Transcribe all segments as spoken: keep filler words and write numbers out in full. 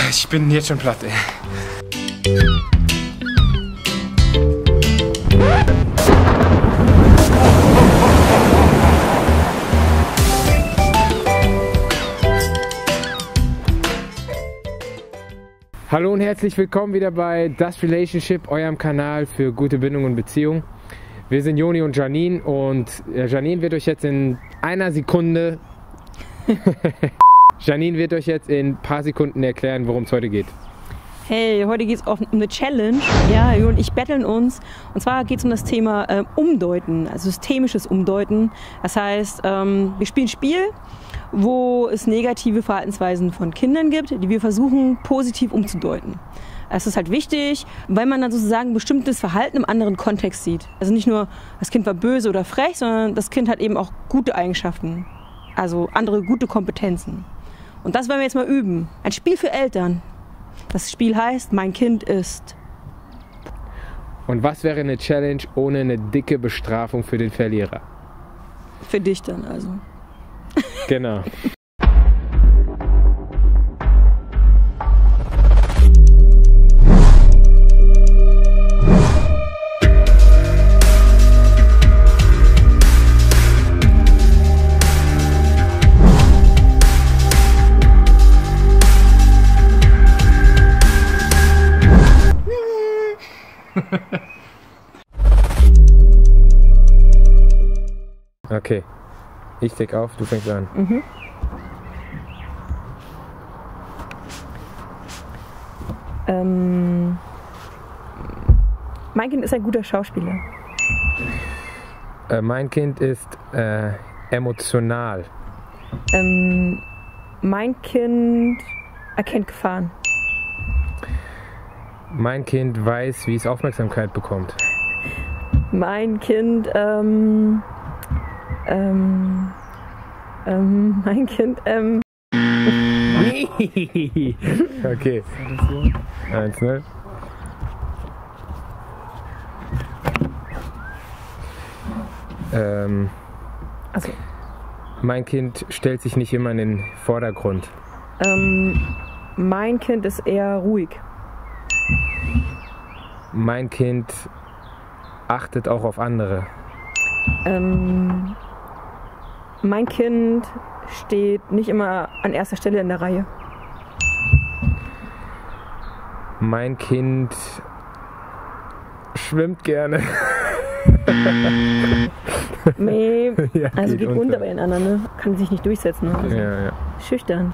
Ich bin jetzt schon platt, ey. Hallo und herzlich willkommen wieder bei Das Relationship, eurem Kanal für gute Bindung und Beziehung. Wir sind Joni und Janine und Janine wird euch jetzt in einer Sekunde Janine wird euch jetzt in ein paar Sekunden erklären, worum es heute geht. Hey, heute geht es um eine Challenge. Ja, Joni und ich betteln uns. Und zwar geht es um das Thema äh, Umdeuten, also systemisches Umdeuten. Das heißt, ähm, wir spielen ein Spiel, wo es negative Verhaltensweisen von Kindern gibt, die wir versuchen positiv umzudeuten. Es ist halt wichtig, weil man dann sozusagen ein bestimmtes Verhalten im anderen Kontext sieht. Also nicht nur, das Kind war böse oder frech, sondern das Kind hat eben auch gute Eigenschaften, also andere gute Kompetenzen. Und das wollen wir jetzt mal üben. Ein Spiel für Eltern. Das Spiel heißt, mein Kind ist. Und was wäre eine Challenge ohne eine dicke Bestrafung für den Verlierer? Für dich dann also. Genau. Okay, ich deck auf, du fängst an. Mhm. Ähm, mein Kind ist ein guter Schauspieler. Äh, mein Kind ist äh, emotional. Ähm, mein Kind erkennt Gefahren. Mein Kind weiß, wie es Aufmerksamkeit bekommt. Mein Kind, ähm, ähm, ähm, mein Kind, ähm. Okay. eins null. Ähm, Also. mein Kind stellt sich nicht immer in den Vordergrund. Ähm, mein Kind ist eher ruhig. Mein Kind achtet auch auf andere. Ähm, mein Kind steht nicht immer an erster Stelle in der Reihe. Mein Kind schwimmt gerne. Nee, Ja, also geht geht unter. unter bei den anderen, ne? Kann sich nicht durchsetzen. Ne? Also Ja, ja. schüchtern.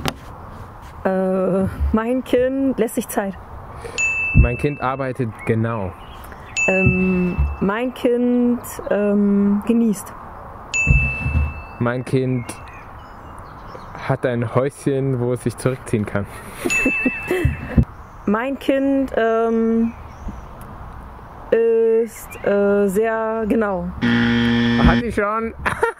Äh, mein Kind lässt sich Zeit. Mein Kind arbeitet genau. Ähm, mein Kind ähm, genießt. Mein Kind hat ein Häuschen, wo es sich zurückziehen kann. Mein Kind ähm, ist äh, sehr genau. Hat die schon?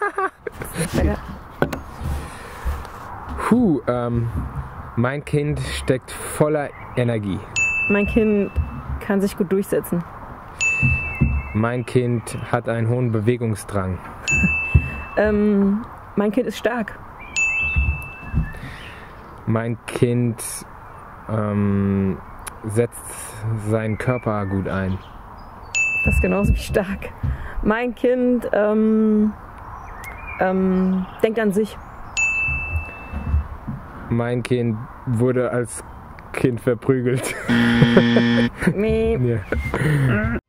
Puh, ähm, mein Kind steckt voller Energie. Mein Kind kann sich gut durchsetzen. Mein Kind hat einen hohen Bewegungsdrang. Ähm, mein Kind ist stark. Mein Kind ähm, setzt seinen Körper gut ein. Das ist genauso wie stark. Mein Kind ähm, ähm, denkt an sich. Mein Kind wurde als Kind verprügelt. Nee. Ja.